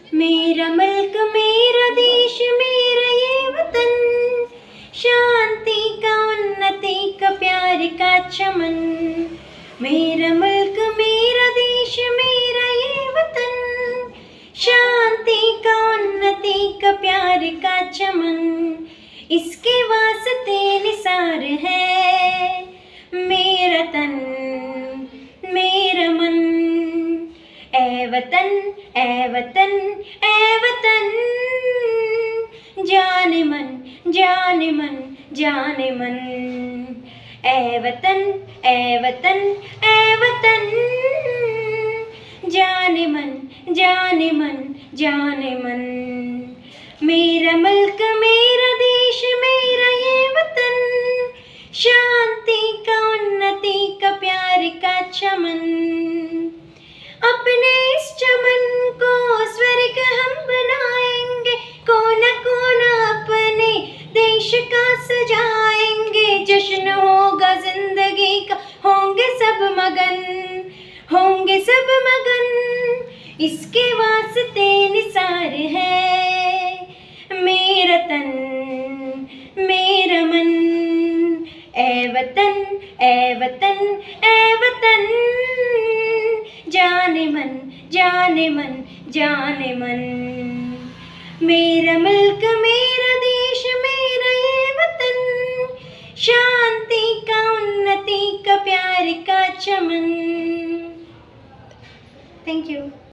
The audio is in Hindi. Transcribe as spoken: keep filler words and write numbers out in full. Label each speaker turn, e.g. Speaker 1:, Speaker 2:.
Speaker 1: मेरा मुल्क मेरा देश मेरा ये वतन, शांति का उन्नति का प्यार का चमन। मेरा मुल्क मेरा देश मेरा ये वतन, शांति का उन्नति का प्यार का चमन। इसके वास्ते निसार है मेरा तन मेरा मन। ए वतन ए वतन ए वतन, जाने मन जाने मन जाने मन। ए वतन ए वतन ए वतन, जाने मन जाने मन जाने मन। मेरा मुल्क मेरा देश मेरा ये वतन, शांति का उन्नति का प्यार का चमन। अपने इस चमन को स्वर्ग हम बनाएंगे, कोना कोना अपने देश का सजाएंगे। जश्न होगा जिंदगी का, होंगे सब मगन होंगे सब मगन। इसके वास्ते निसार है मेरा तन मेरा मन। ए वतन ए वतन ए वतन, जाने मन जाने मन जाने मन। मेरा मुल्क मेरा देश मेरा ये वतन, शांति का उन्नति का प्यार का चमन। Thank you.